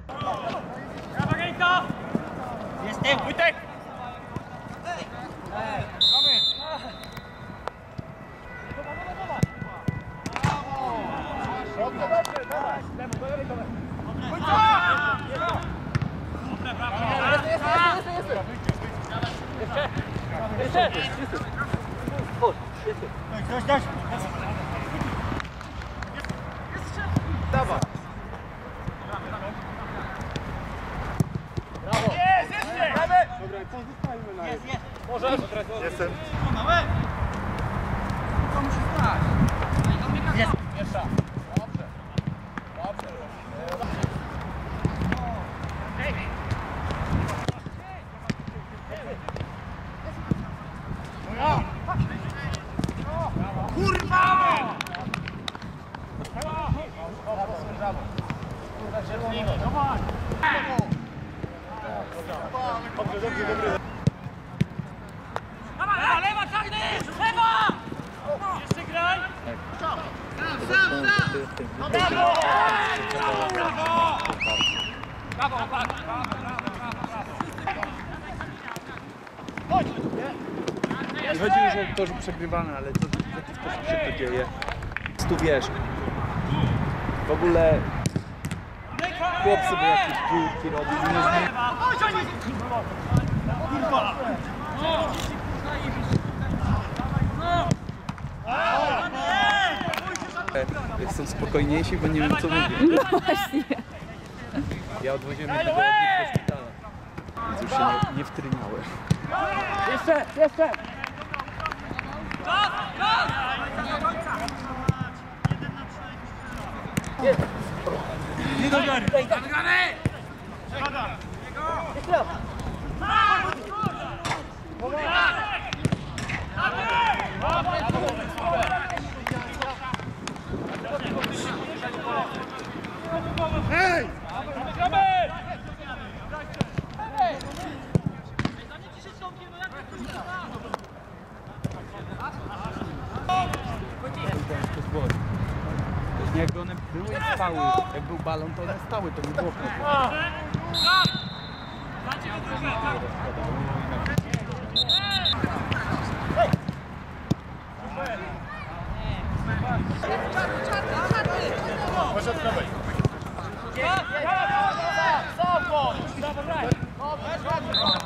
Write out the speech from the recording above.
Jestem! Wójtek! Jeszcze! Chodź, jeszcze! Dawaj! Brawo! Jest! Dobra, pozostajmy na jest! Możesz! Jestem! Co musi stać? Jest! Jeszcze! Dobrze! Dobrze! Kurwa! Dawaj, lewa, czarny! Lewa! Jeszcze graj! Sam! Brawo! Brawo! Brawo, chodź! Nie chodzi już o to, że przegrywamy, ale to w jaki sposób się to dzieje. Tu wiesz, w ogóle chłop sobie jakieś piłki robi, są spokojniejsi, bo nie wiem co mówię. No właśnie. Ja odwoziłem jednego od nich do szpitala, więc już się nie wtryniałem. Jeszcze! Nie do gary! Hej! Jakby one były i stały, jak był balon, to one stały, to nie było problemu. Proszę od prawej. Brawo, brawo!